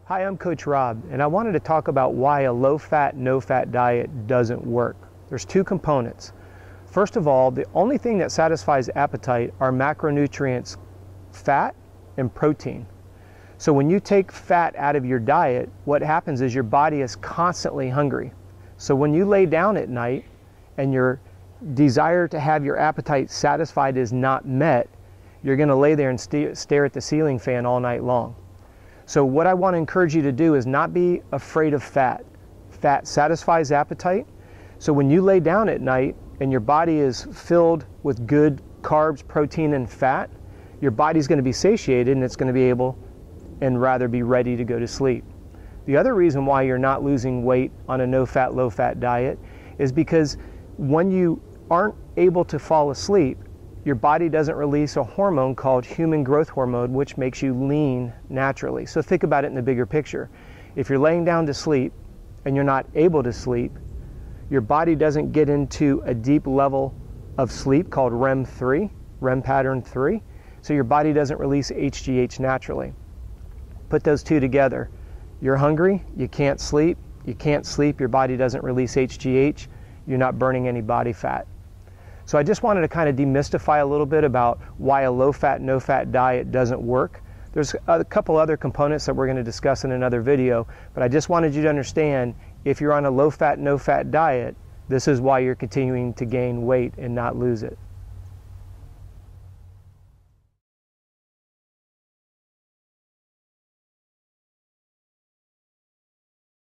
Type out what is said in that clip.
Hi, I'm Coach Robb, and I wanted to talk about why a low-fat, no-fat diet doesn't work. There's two components. First of all, the only thing that satisfies appetite are macronutrients, fat and protein. So when you take fat out of your diet, what happens is your body is constantly hungry. So when you lay down at night and your desire to have your appetite satisfied is not met, you're going to lay there and stare at the ceiling fan all night long. So what I want to encourage you to do is not be afraid of fat. Fat satisfies appetite. So when you lay down at night and your body is filled with good carbs, protein, and fat, your body's going to be satiated and it's going to be able and rather be ready to go to sleep. The other reason why you're not losing weight on a no-fat, low-fat diet is because when you aren't able to fall asleep, your body doesn't release a hormone called human growth hormone, which makes you lean naturally. So think about it in the bigger picture. If you're laying down to sleep and you're not able to sleep, your body doesn't get into a deep level of sleep called REM pattern 3. So your body doesn't release HGH naturally. Put those two together. You're hungry, you can't sleep, your body doesn't release HGH, you're not burning any body fat. So I just wanted to kind of demystify a little bit about why a low-fat, no-fat diet doesn't work. There's a couple other components that we're going to discuss in another video, but I just wanted you to understand if you're on a low-fat, no-fat diet, this is why you're continuing to gain weight and not lose it.